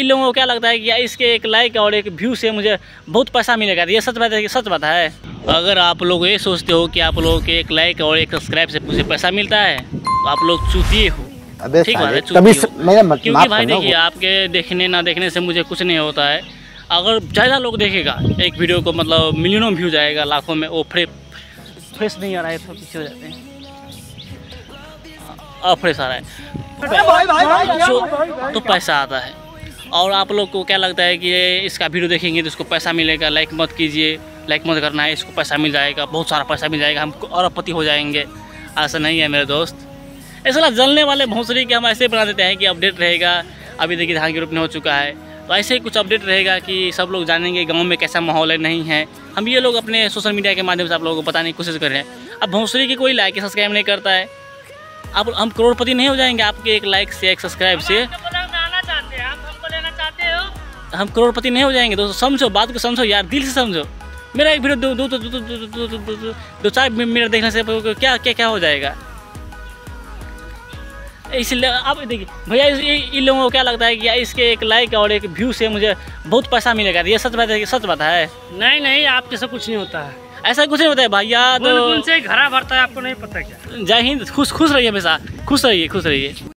इन लोगों को क्या लगता है कि इसके एक लाइक और एक व्यू से मुझे बहुत पैसा मिलेगा। ये सच बात है कि सच बात है? अगर आप लोग ये सोचते हो कि आप लोगों के एक लाइक और एक सब्सक्राइब से मुझे पैसा मिलता है तो आप लोग चूतिए हो। ठीक बात है, क्योंकि भाई देखिए, आपके देखने ना देखने से मुझे कुछ नहीं होता है। अगर ज़्यादा लोग देखेगा एक वीडियो को, मतलब मिलियनों व्यू जाएगा, लाखों में, वो फ्रेश नहीं आ रहा है तो पीछे हो जाते हैं, फ्रेश आ रहा है तो पैसा आता है। और आप लोग को क्या लगता है कि इसका वीडियो देखेंगे तो इसको पैसा मिलेगा, लाइक मत कीजिए, लाइक मत करना है, इसको पैसा मिल जाएगा, बहुत सारा पैसा मिल जाएगा, हम अरबपति हो जाएंगे। ऐसा नहीं है मेरे दोस्त। ऐसा जलने वाले भोंसरी के हम ऐसे बना देते हैं कि अपडेट रहेगा। अभी देखिए धान की रोपनी हो चुका है तो ऐसे ही कुछ अपडेट रहेगा कि सब लोग जानेंगे गांव में कैसा माहौल है, नहीं है। हम ये लोग अपने सोशल मीडिया के माध्यम से आप लोगों को बताने की कोशिश कर रहे हैं। अब भोंसरी की कोई लाइक सब्सक्राइब नहीं करता है, अब हम करोड़पति नहीं हो जाएंगे आपके एक लाइक से, एक सब्सक्राइब से? हम करोड़पति नहीं हो जाएंगे दोस्तों। समझो बात को, समझो यार, दिल से समझो। मेरा एक वीडियो दो चार मिनट देखने से क्या क्या क्या हो जाएगा। इसलिए अब देखिए भैया, इन लोगों को क्या लगता है कि इसके एक लाइक और एक व्यू से मुझे बहुत पैसा मिलेगा। ये सच बात है कि सच बात है? नहीं, आपके से कुछ नहीं होता है, ऐसा कुछ नहीं होता है भैया। तो से घरा भरता है, आपको नहीं पता क्या? जय हिंद, खुश रहिए हमेशा, खुश रहिए।